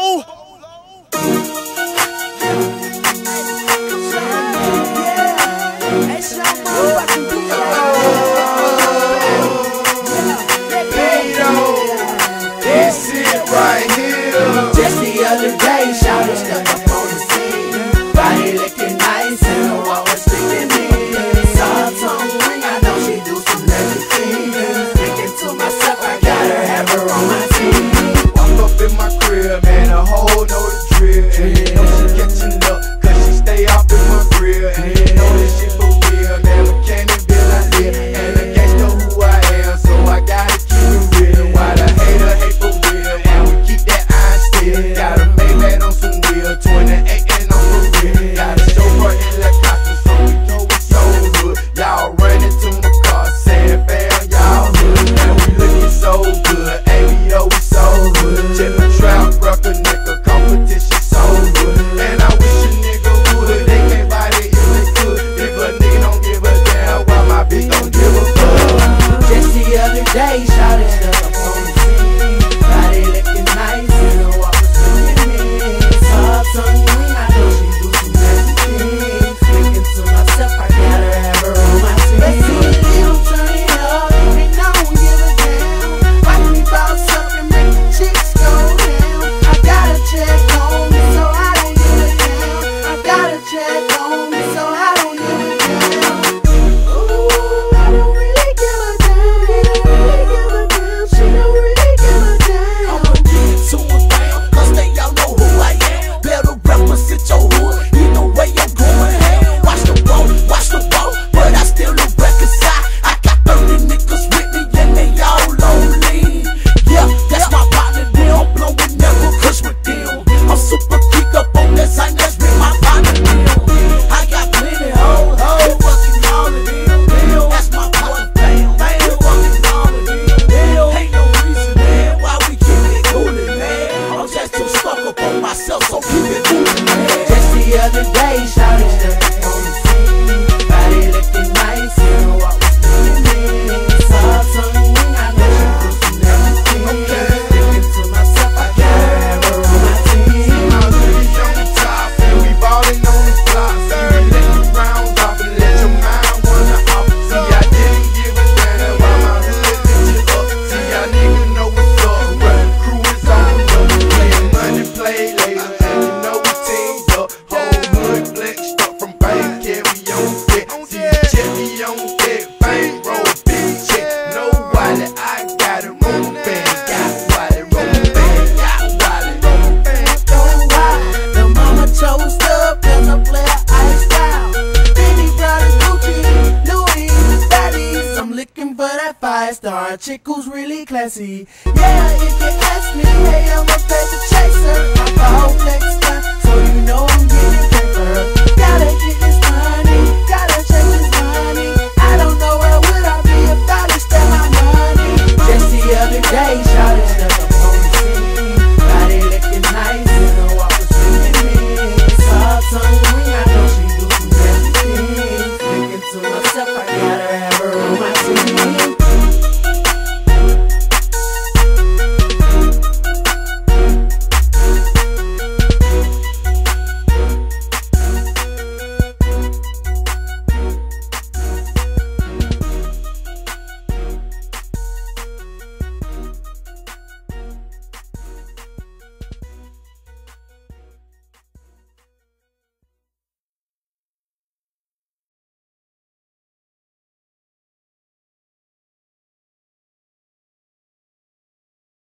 Bolo. This it right here. Just the other day, shawty stuck up on the scene. Body looking nice and what was sticking me. Saw her tongue ring, I know she do some nasty things. Thinking to myself, I gotta have her on my team. Walk up in my crib, man, a hoe know the drill. And you know she catching up, cause she stay off in my grill. And you know this shit for real, man, Mechanicsville I live. And the gangsta who I am, so I gotta keep it real. Why the hater hate for real, and we keep that iron still. Gotta make that on some wheel, 28 and on for real. Got a chauffeur in the costume, so we know we so good. Y'all running to my car, saying fam, y'all hood. And we looking so good, ABO we so good. Check my trap record, nigga, competition so good. And I wish a nigga would, they can't buy it if they could. If a nigga don't give a damn, why my bitch don't give a fuck? Just the other day, shawty stuck up on the scene. Body looking nice and what was sticking me. Saw her tongue ring, I know she do some nasty things. Thinking to myself, I gotta have her on my team. Let's see the deal, turn it up, and I don't give a damn. Watch me bounce up and make the chicks go down. I got a check on me, so I don't give a damn. I got a check on me, so I don't give a damn. Ooh, I don't really give a damn. She don't really give a damn. I'ma get to a fam, cause they all know who I am. Better represent your hood, either way I'm going ham. Watch the ball, but I still look reconcile. I got 30 niggas with me and they all on lean. Yeah, that's my partner, they don't blow it, never crush with them. I'm super geek up on that sign, that's with my partner, them. I got plenty hoes, they fucking all of them. That's my partner, fam, they fucking all of them. Ain't no reason, man, why we keep it coolin', man. I'm just too stuck up on myself, so keep it coolin', man. Just the other day, shawty stuck up on the scene. Body looking nice and what was sticking me. Saw her tongue ring, I know she do some nasty things. Thinking to myself, I gotta have her on my team. My hoodie on the top, and we ballin' on the block. See, we let the rounds off and let your mind wander off. See, I didn't give a damn why my hood lit you up. See, y'all niggas know what's up, but the crew is on up. Playing money, play later, and you know we teamed up. Whole hood flexed up from bank, carry on deck. See the check, we on deck, bank roll, big check. No wallet, I got it, roll band, got wallet, roll band, got wallet, roll band. Don't lie, the mama chose up cause I play a iced out. Benny Brothers, Gucci, Louis, Daddies. I'm looking for that 5-star chick who's really classy. Yeah, if you ask me, hey,